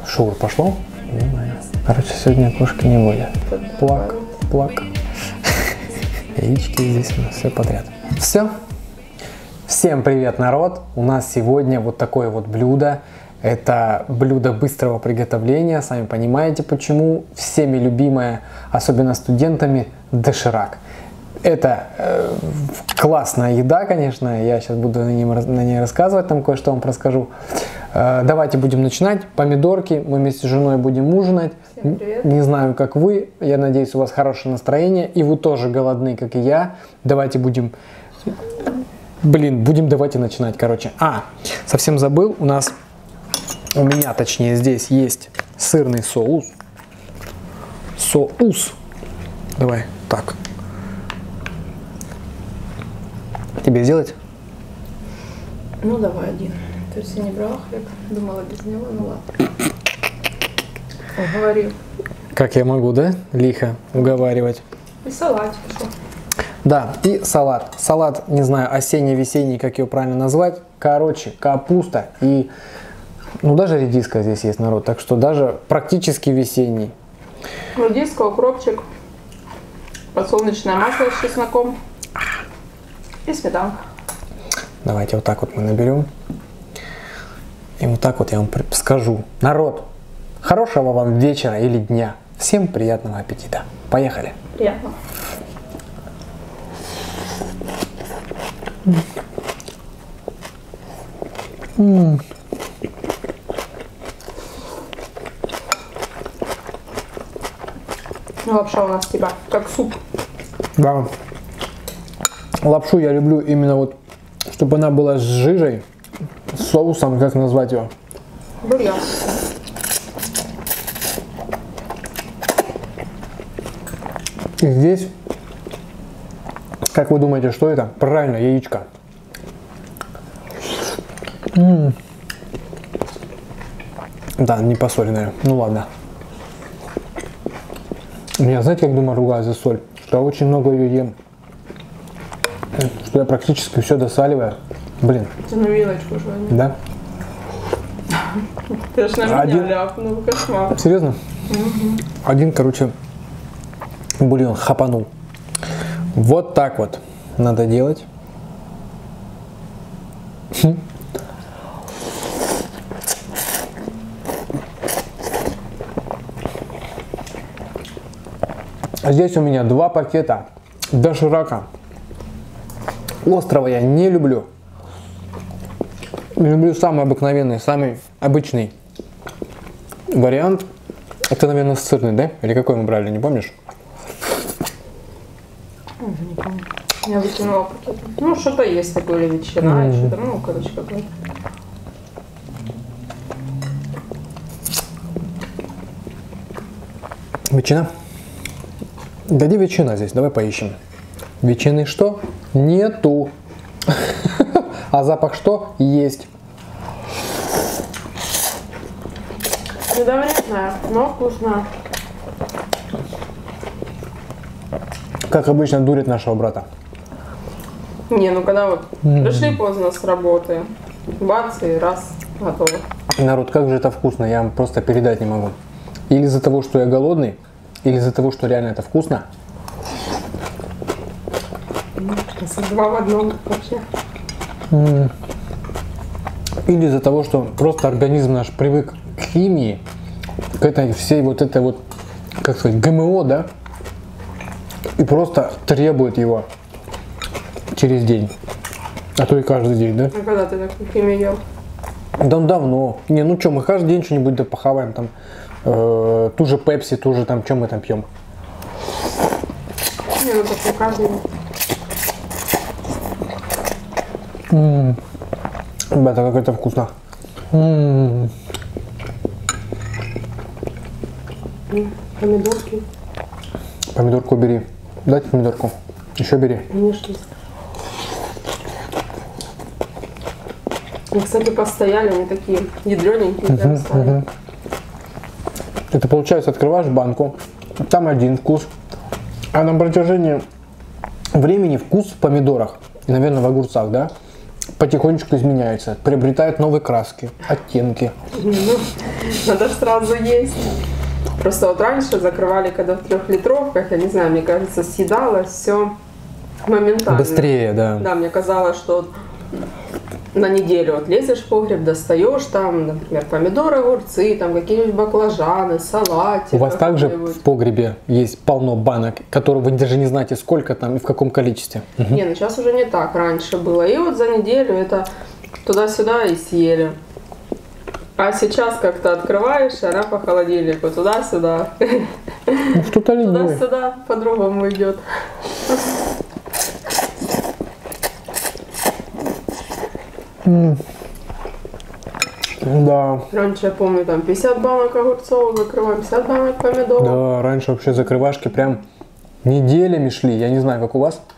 Шоу пошло? Короче, сегодня кошки не будет. Плак, плак. Яички здесь у нас, все подряд. Все. Всем привет, народ! У нас сегодня вот такое вот блюдо. Это блюдо быстрого приготовления. Сами понимаете почему. Всеми любимое, особенно студентами, доширак. Это классная еда, конечно. Я сейчас буду на ней рассказывать, там кое-что вам расскажу. Давайте будем начинать. Помидорки. Мы вместе с женой будем ужинать. Всем привет. Не знаю, как вы. Я надеюсь, у вас хорошее настроение. И вы тоже голодны, как и я. Давайте будем... давайте начинать, короче. Совсем забыл. У меня, точнее, здесь есть сырный соус. Давай, так. Тебе сделать? Ну, давай один. То есть я не брала хлеб, думала без него, ну ладно. Уговорил. Как я могу, да? Лихо уговаривать. И салатик еще. Да, и салат. Салат, не знаю, осенний-весенний, как его правильно назвать. Короче, капуста и... Ну, даже редиска здесь есть, народ. Так что даже практически весенний. Редиска, укропчик, подсолнечное масло с чесноком и сметанка. Давайте вот так вот мы наберем. И вот так вот я вам скажу. Народ, хорошего вам вечера или дня. Всем приятного аппетита. Поехали. Приятно. Лапша у нас типа как суп. Да. Лапшу я люблю именно вот, чтобы она была с жижей, с соусом, как назвать его? Бульон. И здесь, как вы думаете, что это? Правильно, яичко. Да, не посоленное. Ну ладно. Меня, знаете, как дома ругают за соль? Что я очень много ее ем. Что я практически все досаливаю. Блин. Ты на вилочку же. Да? Ты ж на меня ляпнул, кошмар. Серьезно? Один, короче, бульон хапанул. Вот так вот надо делать. Здесь у меня 2 пакета доширака. Острого я не люблю. Люблю самый обыкновенный, самый обычный вариант. Это, наверное, сырный, да? Или какой мы брали, не помнишь? Не помню. Я выкинула пакет. Ну, что-то есть такое, или ветчина, и что-то, ну, короче, какое-то. Ветчина? Да где ветчина здесь? Давай поищем. Ветчины что? Нету. А запах что? Есть. Недовредная, но вкусная. Как обычно дурит нашего брата. Не, ну когда вот пришли поздно с работы, бац, и раз, готово. Народ, как же это вкусно, я вам просто передать не могу. Или из-за того, что я голодный, или из-за того, что реально это вкусно. Два в одном вообще. Или из-за того, что просто организм наш привык к химии, к этой всей вот этой вот, как сказать, ГМО, да? И просто требует его через день. А то и каждый день, да? А когда ты так химию ел? Да давно. Не, ну что, мы каждый день что-нибудь да похаваем там. Ту же пепси, ту же там, что мы там пьем. Не, ну так каждый день. Ребята, как это вкусно. Помидорки. Помидорку бери. Дайте помидорку. Еще бери. Конечно. И, кстати, постояли, они такие ядрененькие. Это получается, открываешь банку, там один вкус, а на протяжении времени вкус в помидорах и, наверное, в огурцах, да, потихонечку изменяются, приобретают новые краски, оттенки. Ну, надо ж сразу есть. Просто вот раньше закрывали, когда в 3-литровках, я не знаю, мне кажется, съедалось все моментально. Быстрее, да. Да, мне казалось, что вот на неделю вот лезешь в погреб, достаешь там, например, помидоры, огурцы, там какие-нибудь баклажаны, салатик. У вас также в погребе есть полно банок, которые вы даже не знаете, сколько там и в каком количестве? Не, ну сейчас уже не так, раньше было. И вот за неделю это туда-сюда и съели. А сейчас как-то открываешь, она по холодильнику туда-сюда. Ну, что-то ленивый. Туда-сюда по-другому идет. Да. Раньше, я помню, там 50 банок огурцов закрываем, 50 банок помидоров. Да, раньше вообще закрывашки прям неделями шли. Я не знаю, как у вас.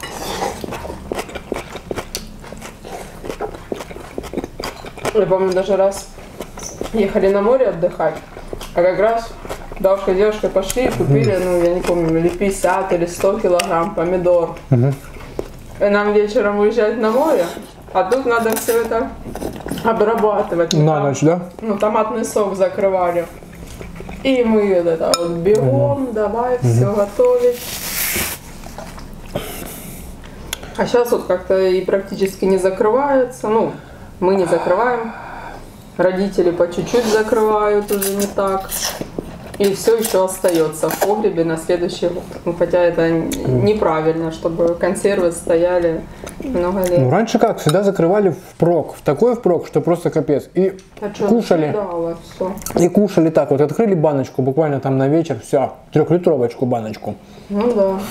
Я помню, даже раз ехали на море отдыхать, а как раз бабушка с девушкой пошли и купили, ну, я не помню, или 50, или 100 килограмм помидор. И нам вечером уезжать на море, а тут надо все это обрабатывать. Мы На там, ночь, да? ну, томатный сок закрывали. И мы вот это вот бегом, давай все готовить. А сейчас вот как-то и практически не закрывается. Ну, мы не закрываем. Родители по чуть-чуть закрывают уже не так. И все еще остается в погребе на следующий год. Ну, хотя это неправильно, чтобы консервы стояли много лет. Ну, раньше как, всегда закрывали впрок. В такой впрок, что просто капец. И кушали. И кушали так вот. Открыли баночку буквально там на вечер. Все, 3-литровочку баночку. Ну да.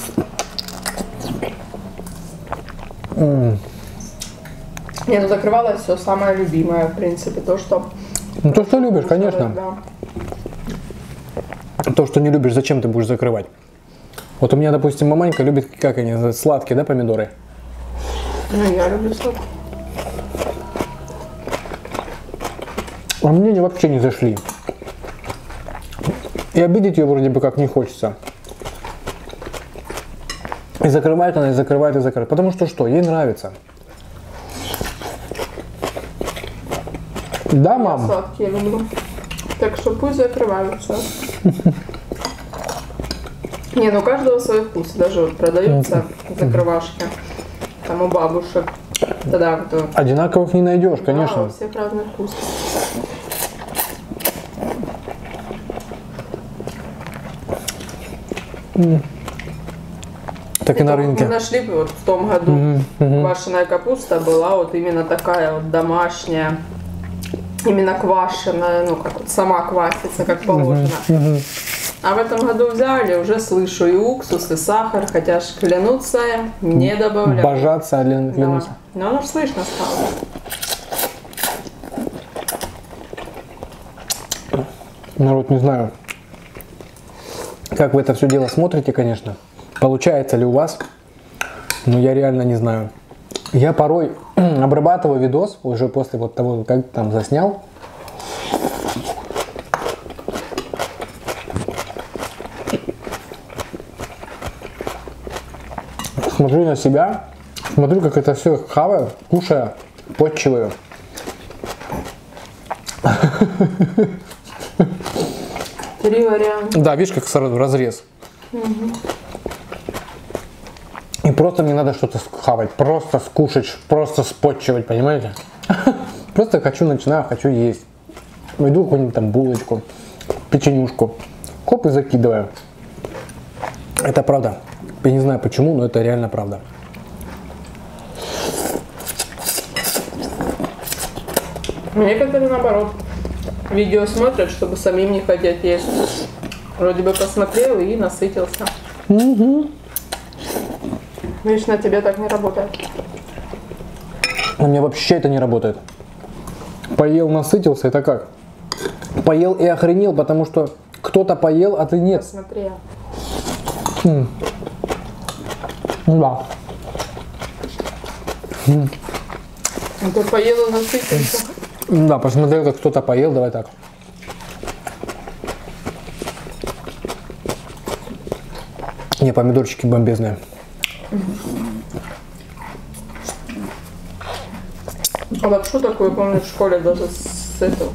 Не, ну закрывалось все самое любимое, в принципе, то, что... Ну, то, что любишь, кушали, конечно. да. То, что не любишь, зачем ты будешь закрывать? Вот у меня, допустим, маманька любит, как они называют, сладкие, да, помидоры? Ну, я люблю сладкие. А мне они вообще не зашли. И обидеть ее вроде бы как не хочется. И закрывает она, и закрывает, и закрывает. Потому что что? Ей нравится. Да, Я мам? сладкие люблю. Так что пусть закрываются. Не, ну у каждого свой вкус. Даже вот продаются закрывашки. Там у бабушек. Тогда вот, Одинаковых не найдешь, да, конечно. у всех разный вкус. Так и на рынке. Мы нашли вот в том году квашеная капуста была вот именно такая вот домашняя. Именно квашеная, ну как вот сама квасится, как положено. А в этом году взяли, уже слышу и уксус, и сахар, хотя ж клянутся, не добавляют. Божаться, Да. клянуться. Но оно ж слышно стало. Народ, не знаю, как вы это все дело смотрите, конечно. Получается ли у вас? Но я реально не знаю. Я порой обрабатываю видос уже после вот того, как там заснял. Смотрю на себя, смотрю, как это все хаваю, кушаю, подчиваю. Три варианта. Да, видишь, как сразу разрез. И просто мне надо что-то хавать, просто скушать, просто спотчивать, понимаете? Просто начинаю, хочу есть. Найду какую-нибудь там булочку, печенюшку, хоп и закидываю. Это правда. Я не знаю почему, но это реально правда. Некоторые наоборот видео смотрят, чтобы самим не хотеть есть. Вроде бы посмотрел и насытился. Видишь, на тебе так не работает. У меня вообще это не работает. Поел, насытился, это как? Поел и охренел, потому что кто-то поел, а ты нет. Посмотрел. Да. Ты поел и насытился. Да, посмотрел, как кто-то поел, давай так. Не, помидорчики бомбезные. А лапшу такую, помню, в школе даже с этого.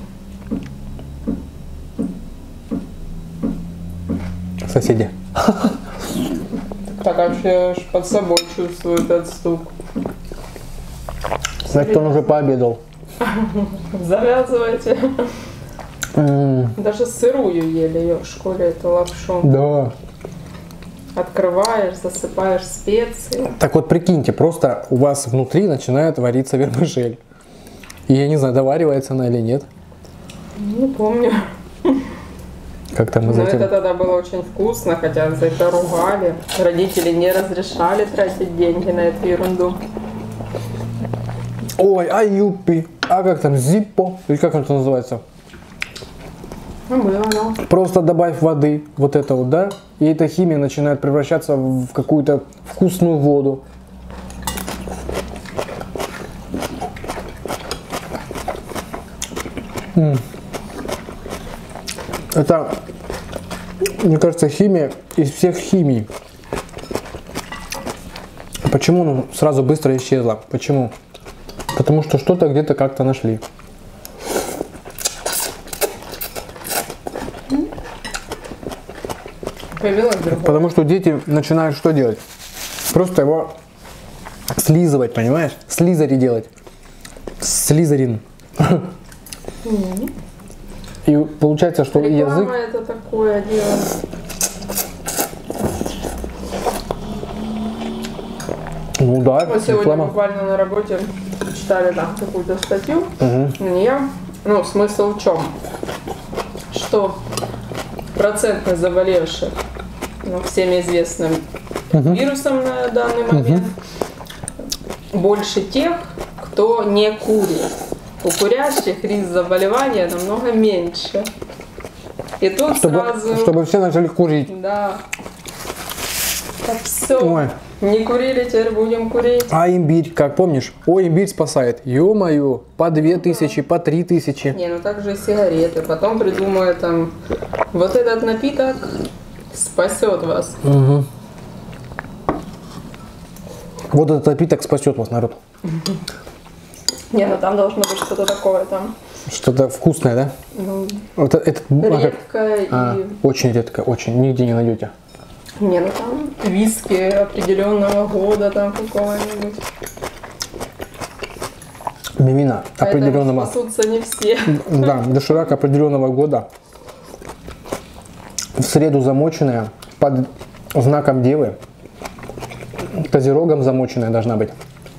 Соседи. Так вообще аж под собой чувствую этот стук. Значит, он уже пообедал. Завязывайте. Даже сырую ели ее в школе, эту лапшу. Да. Открываешь, засыпаешь специи. Так вот, прикиньте, просто у вас внутри начинает вариться вермишель. И я не знаю, доваривается она или нет. Не помню. Как там мы Но затем... это тогда было очень вкусно, хотя за это ругали. Родители не разрешали тратить деньги на эту ерунду. Ой, а юппи, а как там, зиппо, или как это называется? Было, да. Просто добавь воды, вот это вот, да, и эта химия начинает превращаться в какую-то вкусную воду. Это, мне кажется, химия из всех химий. Почему она сразу быстро исчезла? Почему? Потому что что-то где-то как-то нашли. Потому что дети начинают что делать? Просто его слизывать, понимаешь? Слизари делать. Слизарин. И получается, что реклама язык... это такое дело. Ну да, Мы сегодня реклама. буквально на работе читали там какую-то статью на нее. Ну, смысл в чем? Что процентность заболевших всем известным вирусом на данный момент больше тех, кто не курит. У курящих риск заболевания намного меньше. И тут сразу... Чтобы все начали курить. Да. Так все. Ой. Не курили, теперь будем курить. А имбирь, как помнишь? О, имбирь спасает. Ё-моё, по 2000, по 3000. Не, ну также и сигареты. Потом придумают там, вот этот напиток спасет вас. Угу. Вот этот напиток спасет вас, народ. Не, ну там должно быть что-то такое там. Что-то вкусное, да? Ну, Вот это, редкое и... Очень редко, очень. Нигде не найдете. Не, ну там виски определенного года там какого-нибудь. Мивина определенного... Спасутся не все. Да, доширак определенного года. В среду замоченная, под знаком Девы. Козерогом замоченная должна быть.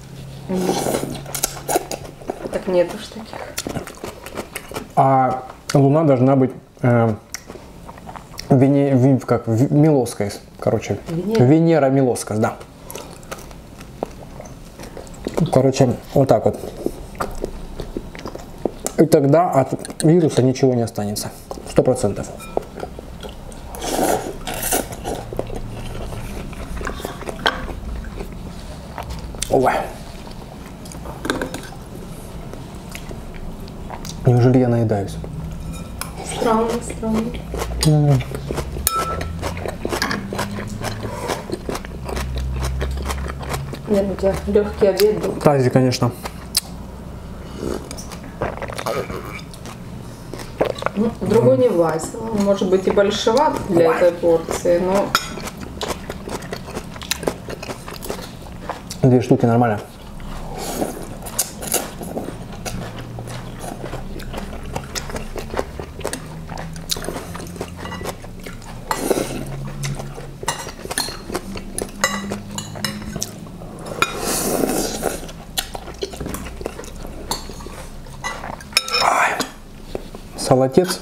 Так нет уж таких. А луна должна быть Милоская, короче. Венера Милоская, да. Короче, вот так вот. И тогда от вируса ничего не останется. 100%. Ой. Неужели я наедаюсь? Странно, странно. Нет, у тебя легкий обед был. Тази, конечно. Ну, другой не влазил. Он может быть и большеват для этой порции, но... 2 штуки нормально. Салатец.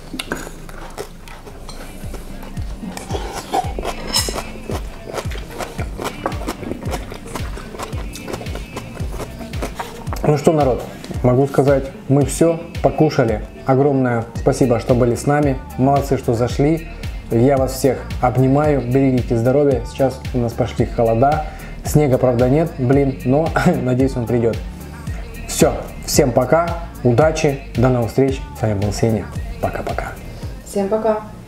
Ну что, народ, могу сказать, мы все покушали. Огромное спасибо, что были с нами. Молодцы, что зашли. Я вас всех обнимаю. Берегите здоровья. Сейчас у нас пошли холода. Снега, правда, нет, блин, но надеюсь, он придет. Все, всем пока. Удачи, до новых встреч. С вами был Сеня. Пока-пока. Всем пока.